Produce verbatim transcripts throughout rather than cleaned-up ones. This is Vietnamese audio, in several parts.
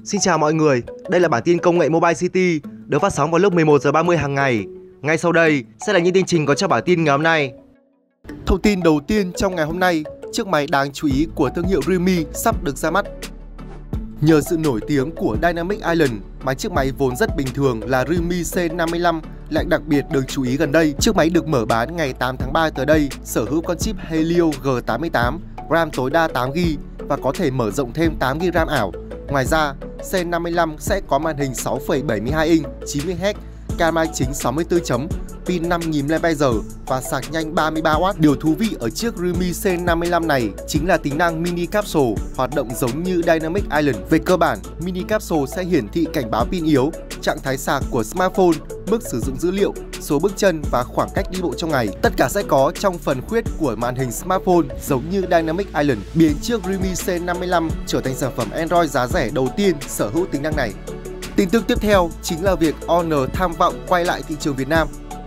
Xin chào mọi người, đây là bản tin công nghệ Mobile City được phát sóng vào lúc mười một giờ ba mươi hàng ngày. Ngay sau đây sẽ là những tin chính có trong bản tin ngày hôm nay. Thông tin đầu tiên trong ngày hôm nay, chiếc máy đáng chú ý của thương hiệu Realme sắp được ra mắt. Nhờ sự nổi tiếng của Dynamic Island mà chiếc máy vốn rất bình thường là Realme C năm mươi lăm lại đặc biệt được chú ý gần đây. Chiếc máy được mở bán ngày tám tháng ba tới đây, sở hữu con chip Helio G tám mươi tám, RAM tối đa tám gi ga bai và có thể mở rộng thêm tám gi ga bai RAM ảo. Ngoài ra, C năm mươi lăm sẽ có màn hình sáu phẩy bảy mươi hai inch chín mươi héc, camera chính sáu mươi tư chấm, pin năm nghìn mAh và sạc nhanh ba mươi ba oát. Điều thú vị ở chiếc Realme C năm mươi lăm này chính là tính năng mini capsule hoạt động giống như Dynamic Island. Về cơ bản, mini capsule sẽ hiển thị cảnh báo pin yếu, trạng thái sạc của smartphone, mức sử dụng dữ liệu, số bước chân và khoảng cách đi bộ trong ngày. Tất cả sẽ có trong phần khuyết của màn hình smartphone giống như Dynamic Island, biến chiếc Realme C năm mươi lăm trở thành sản phẩm Android giá rẻ đầu tiên sở hữu tính năng này. Tin tức tiếp theo chính là việc Honor tham vọng quay lại thị trường Việt Nam.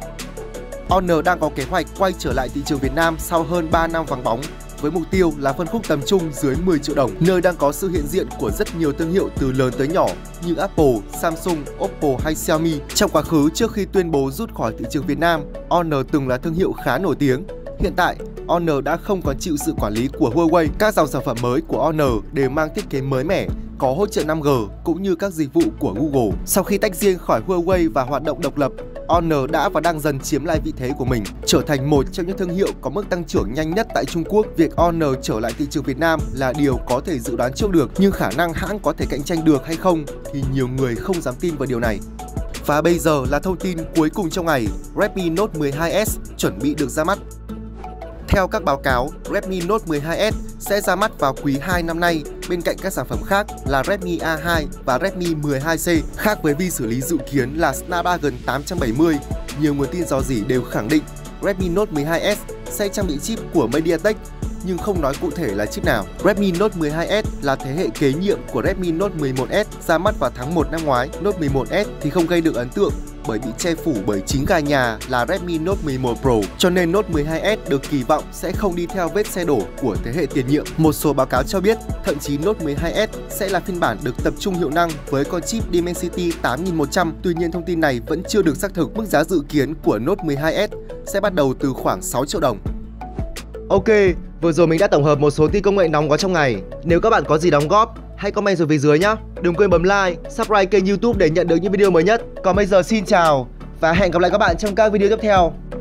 Honor đang có kế hoạch quay trở lại thị trường Việt Nam sau hơn ba năm vắng bóng, với mục tiêu là phân khúc tầm trung dưới mười triệu đồng, nơi đang có sự hiện diện của rất nhiều thương hiệu từ lớn tới nhỏ như Apple, Samsung, Oppo hay Xiaomi. Trong quá khứ, trước khi tuyên bố rút khỏi thị trường Việt Nam, Honor từng là thương hiệu khá nổi tiếng. Hiện tại, Honor đã không còn chịu sự quản lý của Huawei. Các dòng sản phẩm mới của Honor đều mang thiết kế mới mẻ, có hỗ trợ năm G cũng như các dịch vụ của Google. Sau khi tách riêng khỏi Huawei và hoạt động độc lập, Honor đã và đang dần chiếm lại vị thế của mình, trở thành một trong những thương hiệu có mức tăng trưởng nhanh nhất tại Trung Quốc. Việc Honor trở lại thị trường Việt Nam là điều có thể dự đoán trước được, nhưng khả năng hãng có thể cạnh tranh được hay không thì nhiều người không dám tin vào điều này. Và bây giờ là thông tin cuối cùng trong ngày, Redmi Note mười hai S chuẩn bị được ra mắt. Theo các báo cáo, Redmi Note mười hai S sẽ ra mắt vào quý hai năm nay bên cạnh các sản phẩm khác là Redmi A hai và Redmi mười hai C. Khác với vi xử lý dự kiến là Snapdragon tám trăm bảy mươi, nhiều nguồn tin rò rỉ đều khẳng định Redmi Note mười hai S sẽ trang bị chip của MediaTek nhưng không nói cụ thể là chip nào. Redmi Note mười hai S là thế hệ kế nhiệm của Redmi Note mười một S ra mắt vào tháng một năm ngoái. Note mười một S thì không gây được ấn tượng bởi bị che phủ bởi chính gà nhà là Redmi Note mười một Pro, cho nên Note mười hai S được kỳ vọng sẽ không đi theo vết xe đổ của thế hệ tiền nhiệm. Một số báo cáo cho biết thậm chí Note mười hai S sẽ là phiên bản được tập trung hiệu năng với con chip Dimensity tám nghìn một trăm. Tuy nhiên thông tin này vẫn chưa được xác thực. Mức giá dự kiến của Note mười hai S sẽ bắt đầu từ khoảng sáu triệu đồng. Ok, vừa rồi mình đã tổng hợp một số tin công nghệ nóng có trong ngày. Nếu các bạn có gì đóng góp, hãy comment xuống phía dưới nhé. Đừng quên bấm like, subscribe kênh YouTube để nhận được những video mới nhất. Còn bây giờ xin chào và hẹn gặp lại các bạn trong các video tiếp theo.